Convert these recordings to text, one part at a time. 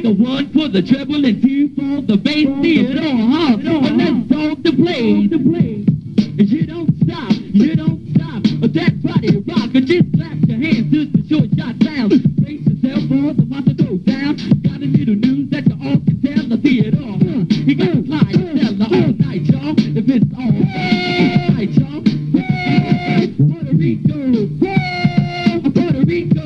like a one for the treble and two for the bass. See it all, huh? But let's start the play. You don't stop, you don't stop. That body rock, just clap your hands to the short shot sound. Brace yourself for the monster go down. Got a little news that you all can tell. I see it all, huh? You got to fly yourself all night, y'all. If it's all night, y'all. Puerto Rico, Puerto Rico.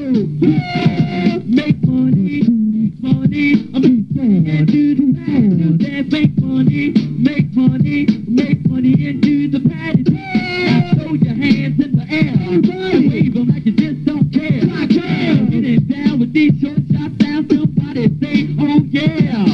Make money, money. I mean, into the dance. Make money, make money, make money into the party. Throw your hands in the air and wave them like you just don't care. Getting down with these short shot sounds. Somebody say, oh yeah,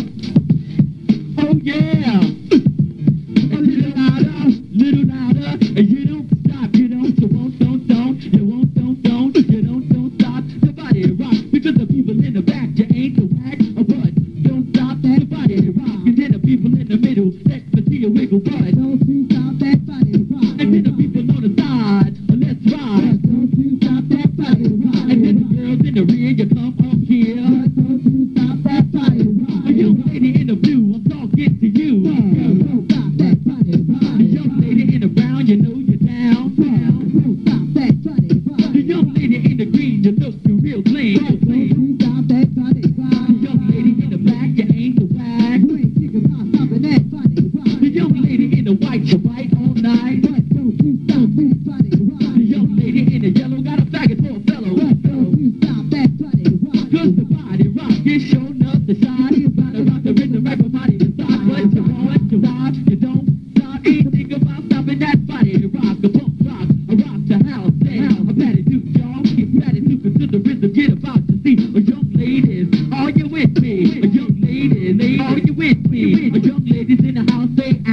oh yeah. A little louder, and you don't stop. You don't, you won't, don't, you won't, don't, you don't stop. The body rock because the people in the back, you ain't the whack, but don't stop that body rock. And then the people in the middle, let's see a wiggle, but don't you stop that body rock. And then the people on the side, let's ride. Don't you stop that body rock. And then the girls in the rear, you come up here. Don't you stop that body rock. A young lady in the blue, I'm talking to you. Don't stop that body rock. The young lady in the brown, you know you're down. Don't stop that body rock. The young lady in the green, you look real clean. Don't you stop that body rock. The young lady in the black, you ain't the whack. You ain't thinking about stopping that body rock. The young lady in the white, you white all night. But don't you stop that body rock. The young lady in the yellow got a faggot for a fellow. But don't you stop that body rock. Cause the body rock is showing up the shine. It's about to rock the rhythm right from body to side. But you want to rock, you don't stop. Ain't think about stopping that body rock. The punk rock, I rock the house down. I'm ready to, y'all. Get ready to consider the rhythm. Get about to see a young ladies. Are you with me? A young lady, are you with me? A young ladies in the house say